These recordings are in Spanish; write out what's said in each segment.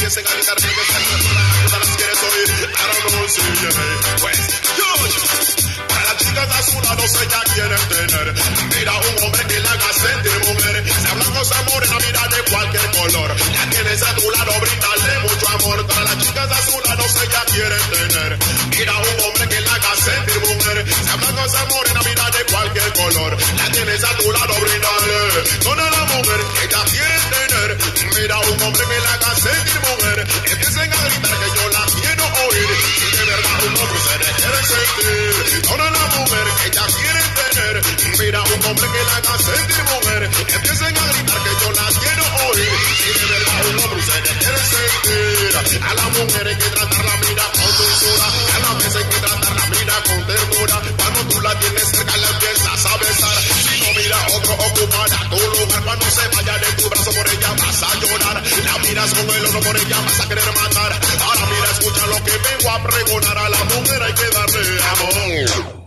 empiecen a gritar que todas las quieres oír. I don't know, sí, pues, yo. Para las chicas a su lado ella quieren tener. Mira un hombre que la haga sentir mujer. Sea blanco, sea morena, mira de cualquier color. La tienes a tu lado, brindale mucho amor. Para las chicas a su lado ella quieren tener. Mira un hombre que la haga sentir mujer. Sea blanco, sea morena, mira de cualquier color. La tienes a tu lado, brindale. Toda la mujer que ella quiere tener. Mira un hombre que la haga sentir mujer. Empiecen a gritar que yo la quiero oír. Y de verdad un hombre se le quiere sentir. Toda la mujer que ella quiere tener. Mira un hombre que la haga sentir mujer. Empiecen a gritar que yo la quiero oír. Y de verdad un hombre se le quiere sentir. A la mujer hay que tratarla mira con dulzura. A la vez hay que tratarla mira con ternura. Cuando tú la tienes cerca la empiezas a besar. Si no mira otro ocupará tu lugar. Cuando se vaya de tu brazo por ella vas a llorar. La miras con el otro por ella vas a querer matar. Ahora mira escucha lo que vengo a pregonar. A la mujer hay que darle amor.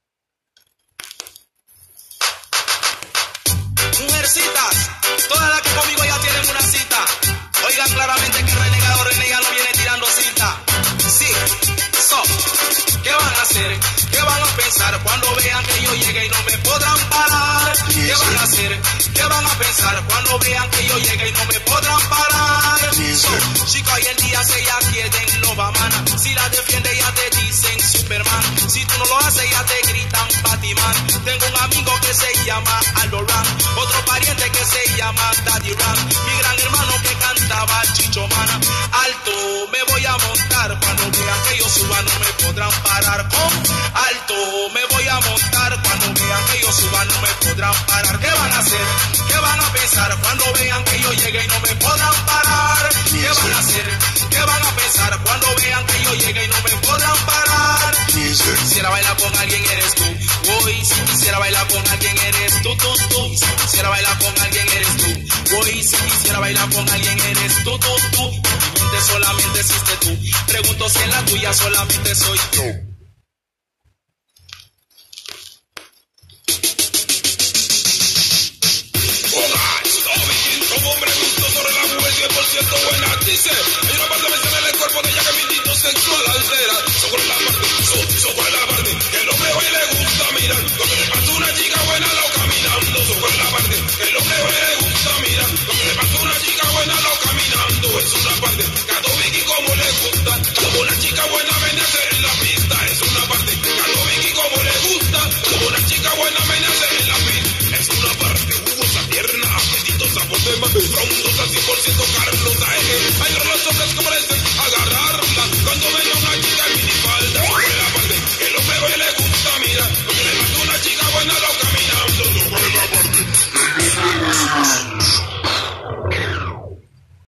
Mujercitas, todas las que conmigo ya tienen una cita. Oigan claramente que el renegado no viene tirando cita. Sí, ¿qué van a hacer? ¿Qué van a pensar cuando vean que yo llegue y no me podrán parar? ¿Qué van a hacer? ¿Qué van a pensar cuando vean que yo llegue y no me podrán parar? Chica, hoy en día se ya quieren Novamana. Si la defiende ya te dicen Superman. Si tú no lo haces ya te gritan Batman. Tengo un amigo que se llama Aldo Ram. Otro pariente que se llama Daddy Ram. Mi gran hermano que cantaba Chicho Mana. Alto, me voy a montar. Cuando vean que yo suba no me podrán parar. Alto, me voy a montar. Cuando vean que yo suba no me podrán parar. ¿Qué van a hacer? ¿Qué van a pensar cuando vean que yo llegue y no me podrán parar? ¿Qué van a hacer? ¿Qué van a pensar cuando vean que yo llegue y no me podrán parar? Si quisiera bailar con alguien eres tú. Hoy si quisiera bailar con alguien eres tú. Si quisiera bailar con alguien eres tú. Hoy si quisiera bailar con alguien eres tú. En mi mente solamente existe tú. Pregunto si en la tuya solamente soy yo. Como hombre gusto sobre la mujer 100% buena. Dice, hay una parte mencionar el cuerpo de ella que mi instinto sexual altera.